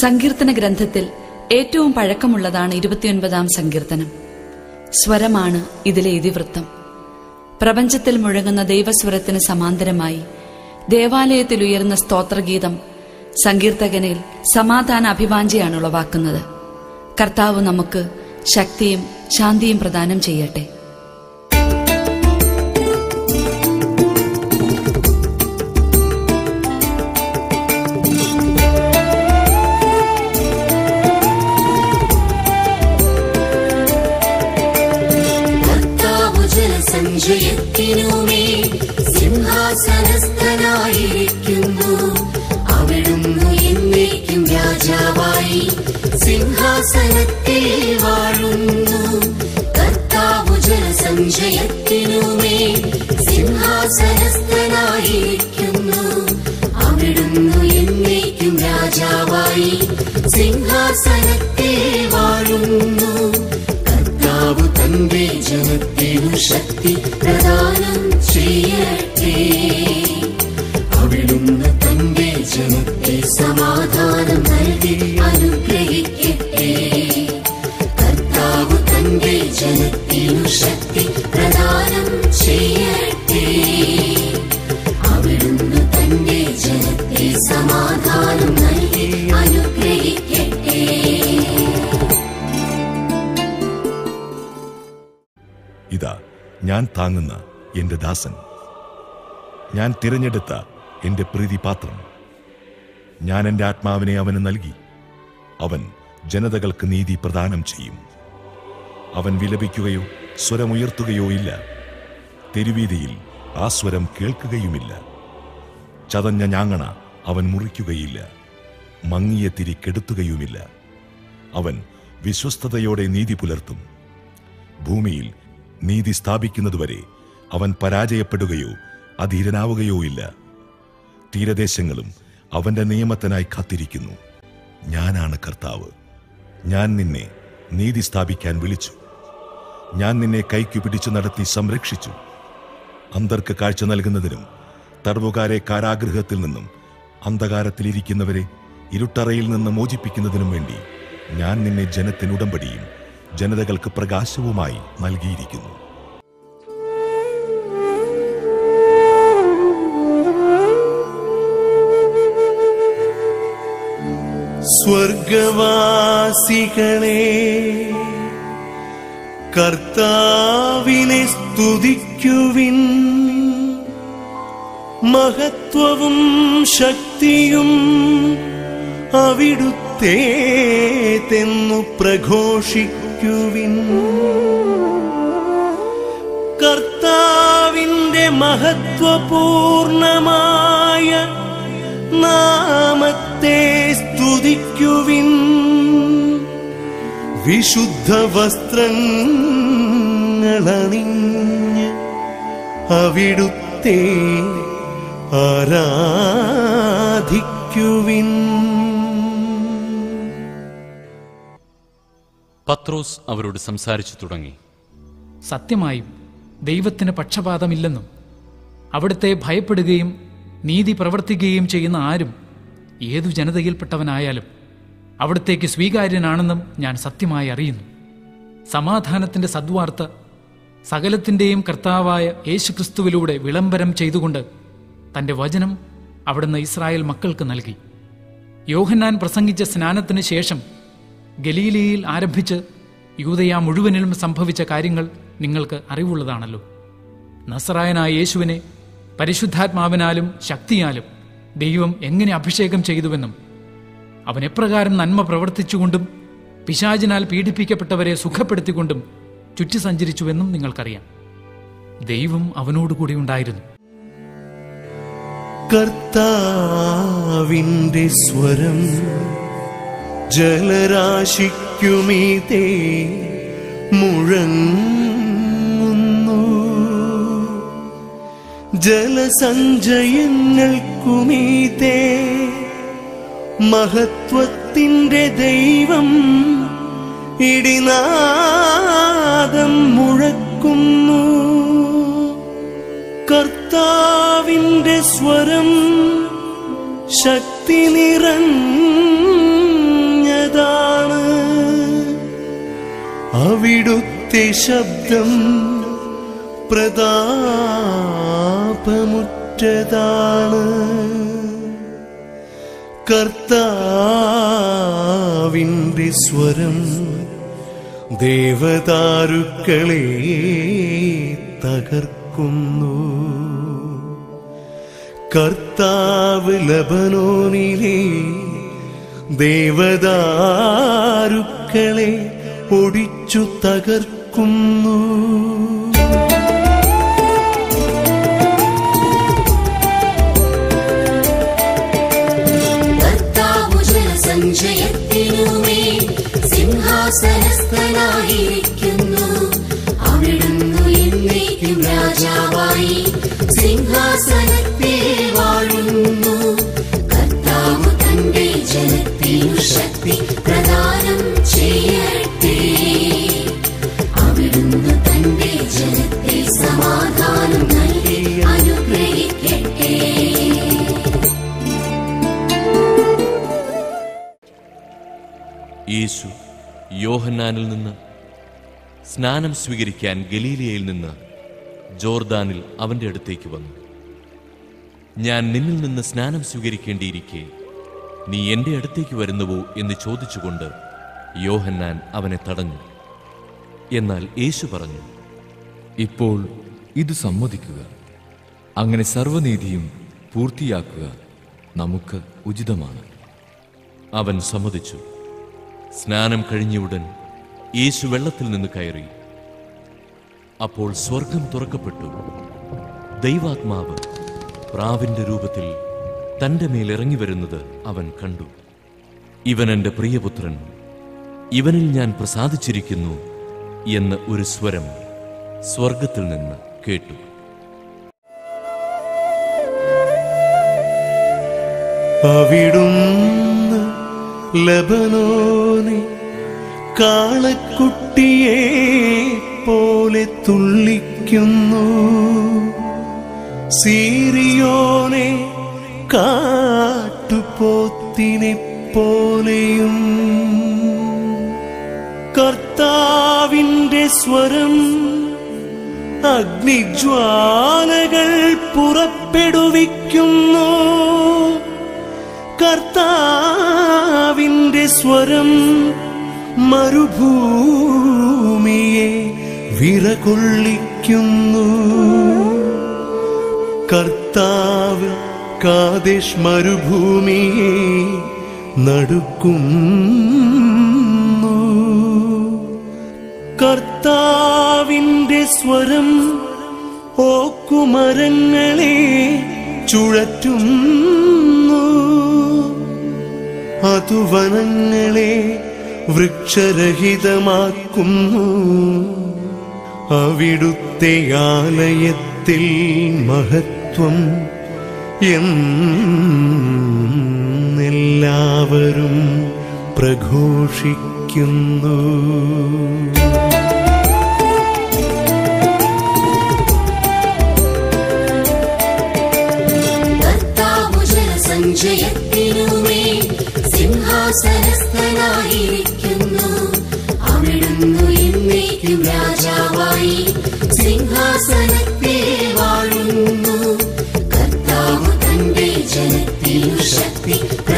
സങ്കീർത്തന ഗ്രന്ഥത്തിൽ ഏറ്റവും പഴക്കമുള്ളതാണ് 29-ാം സങ്കീർത്തനം. സ്വരമാണ് ഇതിലെ ഇതിവൃത്തം. പ്രപഞ്ചത്തിൽ മുഴങ്ങുന്ന ദൈവസ്വരത്തിന് സമാന്തരമായി ദേവാലയത്തിൽ ഉയർന്ന സ്തോത്രഗീതം സങ്കീർത്തകനിൽ സമാധാന അഭിവാഞ്ചയാണ് ഉളവാക്കുന്നത്. കർത്താവ് നമുക്ക് ശക്തിയും ശാന്തിയും പ്രദാനം ചെയ്യട്ടെ. സഞ്ജയത്തിനുമേ സിംഹാസനസ്ഥനായിരിക്കുന്നു. അവിടുന്ന് എന്നേക്കും രാജാവായി സിംഹാസനത്തിൽ വാഴുന്നു. കർത്താവ് ജലസഞ്ചയത്തിനുമേ സിംഹാസനസ്ഥനായിരിക്കുന്നു. അവിടുന്ന് എന്നേക്കും രാജാവായി സിംഹാസനത്തിൽ വാഴുന്നു. കർത്താവ് തന്റെ ജനത്തിനു ശക്തി പ്രദാനം ചെയ്യട്ടെ. അവിടുന്ന് തന്റെ ജനത്തെ സമാധാനം നൽകി അനുഗ്രഹിക്കട്ടെ. കർത്താവ് തന്റെ ജനത്തിനു ശക്തി പ്രദാനം ചെയ്യട്ടെ. അവിടുന്ന് തന്റെ ജനത്തെ സമാധാനം നൽകി അനുഗ്രഹിക്കട്ടെ. ഇതാ ഞാൻ താങ്ങുന്ന എന്റെ ദാസൻ, ഞാൻ തിരഞ്ഞെടുത്ത എന്റെ പ്രീതിപാത്രം. ഞാൻ എന്റെ ആത്മാവിനെ അവന് നൽകി. അവൻ ജനതകൾക്ക് നീതി പ്രദാനം ചെയ്യും. അവൻ വിലപിക്കുകയോ സ്വരമുയർത്തുകയോ ഇല്ല. തെരുവീതിയിൽ ആ സ്വരം കേൾക്കുകയുമില്ല. ചതഞ്ഞ ഞാങ്ങണ അവൻ മുറിക്കുകയില്ല. മങ്ങിയ തിരി കെടുത്തുകയുമില്ല. അവൻ വിശ്വസ്തയോടെ നീതി പുലർത്തും. ഭൂമിയിൽ നീതി സ്ഥാപിക്കുന്നതുവരെ അവൻ പരാജയപ്പെടുകയോ അധീരനാവുകയോ ഇല്ല. തീരദേശങ്ങളും അവന്റെ നിയമത്തിനായി കാത്തിരിക്കുന്നു. ഞാനാണ് കർത്താവ്. ഞാൻ നിന്നെ നീതി സ്ഥാപിക്കാൻ വിളിച്ചു. ഞാൻ നിന്നെ കൈക്കു പിടിച്ചു നടത്തി സംരക്ഷിച്ചു. അന്ധർക്ക് കാഴ്ച നൽകുന്നതിനും തടവുകാരെ കാരാഗൃഹത്തിൽ നിന്നും അന്ധകാരത്തിലിരിക്കുന്നവരെ ഇരുട്ടറയിൽ നിന്ന് മോചിപ്പിക്കുന്നതിനും വേണ്ടി ഞാൻ നിന്നെ ജനത്തിനുടമ്പടിയും ജനതകൾക്ക് പ്രകാശവുമായി നൽകിയിരിക്കുന്നു. സ്വർഗവാസികളെ, കർത്താവിനെ സ്തുതിക്കുവിൻ. മഹത്വവും ശക്തിയും അവിടുത്തേതെന്നു പ്രഘോഷിക്കുവിൻ. കർത്താവിന്റെ മഹത്വപൂർണമായ നാമത്തെ സ്തുതിക്കുവിൻ. വിശുദ്ധ വസ്ത്രങ്ങളണിഞ്ഞ് അവിടുത്തെ ആരാധിക്കുവിൻ. പത്രോസ് അവരോട് സംസാരിച്ചു തുടങ്ങി. സത്യമായും ദൈവത്തിന് പക്ഷപാതമില്ലെന്നും അവിടുത്തെ ഭയപ്പെടുകയും നീതി പ്രവർത്തിക്കുകയും ചെയ്യുന്ന ആരും ഏതു ജനതയിൽപ്പെട്ടവനായാലും അവിടത്തേക്ക് സ്വീകാര്യനാണെന്നും ഞാൻ സത്യമായി അറിയുന്നു. സമാധാനത്തിൻ്റെ സദ്വാർത്ത സകലത്തിൻ്റെയും കർത്താവായ യേശുക്രിസ്തുവിലൂടെ വിളംബരം ചെയ്തുകൊണ്ട് തൻ്റെ വചനം അവിടുന്ന് ഇസ്രായേൽ മക്കൾക്ക് നൽകി. യോഹന്നാൻ പ്രസംഗിച്ച സ്നാനത്തിന് ശേഷം ഗലീലയിൽ ആരംഭിച്ച് യൂദയ മുഴുവനിലും സംഭവിച്ച കാര്യങ്ങൾ നിങ്ങൾക്ക് അറിവുള്ളതാണല്ലോ. നസറായനായ യേശുവിനെ പരിശുദ്ധാത്മാവിനാലും ശക്തിയാലും ദൈവം എങ്ങനെ അഭിഷേകം ചെയ്തുവെന്നും അവൻ എപ്രകാരം നന്മ പ്രവർത്തിച്ചുകൊണ്ടും പിശാചിനാൽ പീഡിപ്പിക്കപ്പെട്ടവരെ സുഖപ്പെടുത്തിക്കൊണ്ടും ചുറ്റി സഞ്ചരിച്ചുവെന്നും നിങ്ങൾക്കറിയാം. ദൈവം അവനോടുകൂടി ഉണ്ടായിരുന്നു. കർത്താവിന്റെ സ്വരം ജലരാശിക്കുമീതേ മുഴങ്ങുന്നു. ജലസഞ്ചയങ്ങൾക്കുമീതേ മഹത്വത്തിന്റെ ദൈവം ഇടിനാദം മുഴക്കുന്നു. കർത്താവിന്റെ സ്വരം ശക്തി നിറഞ്ഞ അവിടുത്തെ ശബ്ദം പ്രതാപമുറ്റതാണ്. കർത്താവിന്റെ സ്വരം ദേവദാരുക്കളെ തകർക്കുന്നു. കർത്താവ് ലബനോനിലെ ദേവദാരുക്കളെ ഒടിച്ചു തകർക്കുന്നു. സഞ്ജയത്തിനുമേ സിംഹാസനസ്ഥനായിരിക്കുന്നു. അവിടുന്ന് എന്നേക്കും രാജാവായി സിംഹാസനത്തിൽ വാഴുന്നു. കർത്താവ് തന്റെ ജനത്തിനു ശക്തി പ്രദാനം ചെയ്യട്ടെ. അവിടുന്ന് തന്റെ ജനത്തെ സമാധാനം നൽകി അനുഗ്രഹിക്കട്ടെ. യേശു യോഹന്നാനിൽ നിന്ന് സ്നാനം സ്വീകരിക്കാൻ ഗലീലയിൽ നിന്ന് ജോർദാനിൽ അവന്റെ അടുത്തേക്ക് വന്നു. ഞാൻ നിന്നിൽ നിന്ന് സ്നാനം സ്വീകരിക്കേണ്ടിയിരിക്കെ നീ എന്റെ അടുത്തേക്ക് വരുന്നുവോ എന്ന് ചോദിച്ചുകൊണ്ട് യോഹന്നാൻ അവനെ തടഞ്ഞു. എന്നാൽ യേശു പറഞ്ഞു, ഇപ്പോൾ ഇത് സമ്മതിക്കുക. അങ്ങനെ സർവ്വനീതിയും പൂർത്തിയാക്കുക നമുക്ക് ഉചിതമാണ്. അവൻ സമ്മതിച്ചു. സ്നാനം കഴിഞ്ഞയുടൻ യേശു വെള്ളത്തിൽ നിന്ന് കയറി. അപ്പോൾ സ്വർഗം തുറക്കപ്പെട്ടു. ദൈവാത്മാവ് പ്രാവിന്റെ രൂപത്തിൽ തന്റെ മേൽ ഇറങ്ങി വരുന്നത് അവൻ കണ്ടു. ഇവൻ എന്റെ പ്രിയപുത്രൻ, ഇവനിൽ ഞാൻ പ്രസാദിച്ചിരിക്കുന്നു എന്ന് ഒരു സ്വരം സ്വർഗത്തിൽ നിന്ന് കേട്ടു. അവിടുന്ന് ലബനോനെ കാളക്കുട്ടിയെ പോലെ തുള്ളിക്കുന്നു. സീറിയോനെ കാട്ടുപോത്തിനെ പോലെയും. കർത്താവിന്റെ സ്വരം അഗ്നിജ്വാലകൾ പുറപ്പെടുവിക്കുന്നു. കർത്താവിന്റെ സ്വരം മരുഭൂമിയെ വിറകൊള്ളിക്കുന്നു. കർത്താവ് കാദേശ് മരുഭൂമിയെ നടുക്കുന്നു. കർത്താവിന്റെ സ്വരം ഓക്കുമരങ്ങളെ ചുഴറ്റുന്നു. അതു വനങ്ങളെ വൃക്ഷരഹിതമാക്കുന്നു. അവിടുത്തെ ആലയത്തിൽ മഹത്വം എന്നെല്ലാവരും പ്രഘോഷിക്കുന്നു. സഞ്ജയത്തിനുമേ സിംഹാസനസ്ഥനായിരിക്കുന്നു. അവിടുന്ന് എന്നേക്കും രാജാവായി സിംഹാസനത്തിൽ വാഴുന്നു. കർത്താവ് തന്റെ ജനത്തിനു ശക്തി